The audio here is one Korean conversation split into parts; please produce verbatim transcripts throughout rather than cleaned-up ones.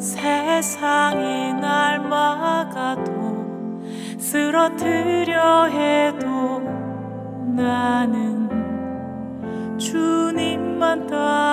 세상이 날 막아도 쓰러뜨려 해도 나는 주님만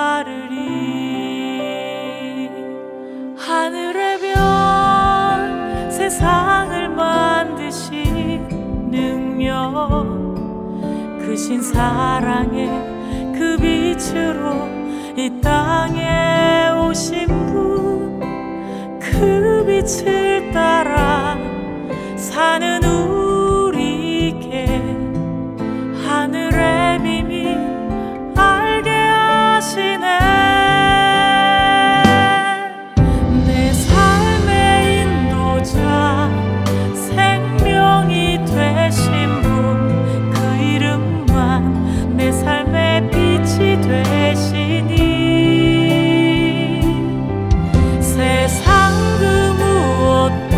따르리. 하늘의 별 세상을 만드신 능력, 크신 사랑의 그 빛으로 이 땅에 오신 분, 그 빛을 따라 사는 우리에게 하늘의 비밀 알게 하시네. 내 삶의 인도자 생명이 되신 분, 그 이름만 내 삶의 빛이 되시니 세상 그 무엇도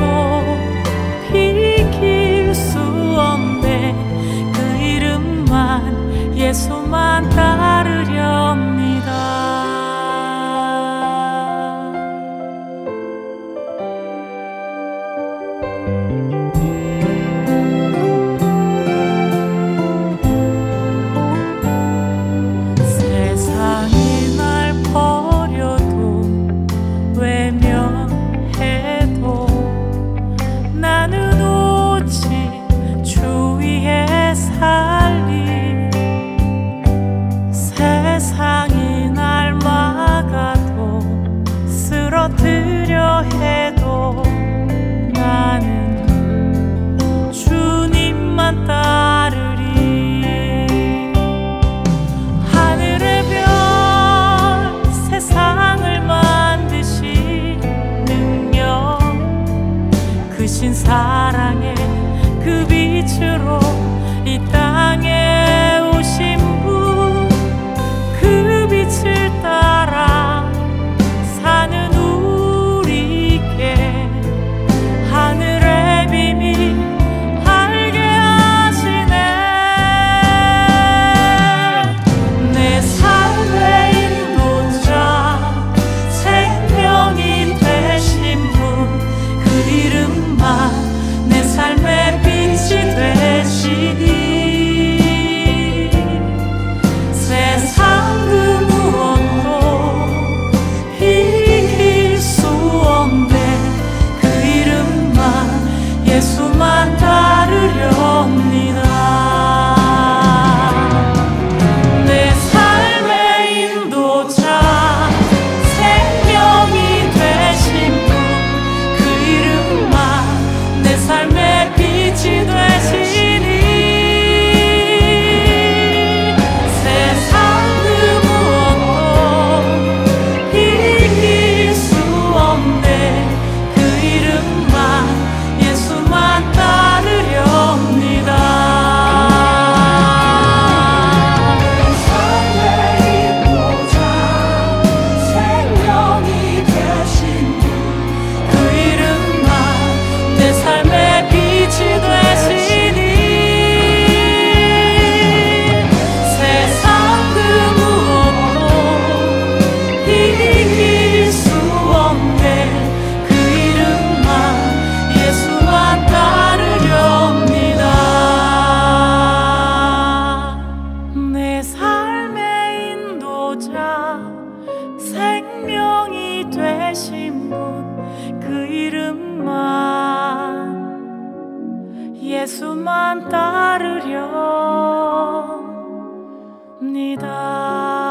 비길 수 없네. 그 이름만 예수만 따르렵니다. 세상이 날 버려도 외면해도 나는 오직 주 위에 살리. 세상이 날 막아도 쓰러뜨려 해도 나는 주님만 따르리. 하늘의 별 세상을 만드신 능력, 크신 사랑의 그 빛으로 이 땅에 오신 분, 그 빛을 따라 사는 우리에게 하늘의 비밀 알게 하시네. 내 삶의 인도자 생명이 되신 분, 그 이름만 내 삶의 빛이 되시니 세상 그 무엇도 이길 수 없네. 그 이름만 예수만 따르렵니다. 내 삶의 인도자 생명이 되신 분, 그 이름만 내 삶의 빛이 되시니 세상 그 무엇도 이길 수 없네. 그 이름만 예수만 따르렵니다. 내 삶의 인도자 생명이 되신 분, 그 이름만 내 삶의 빛이 되시니 세상 그 무엇도 이길 수 없네. 그 이름만 예수만 따르렵니다. 내 삶의 인도자 생명이 되신 분, 그 이름만 예수만 따르렵니다.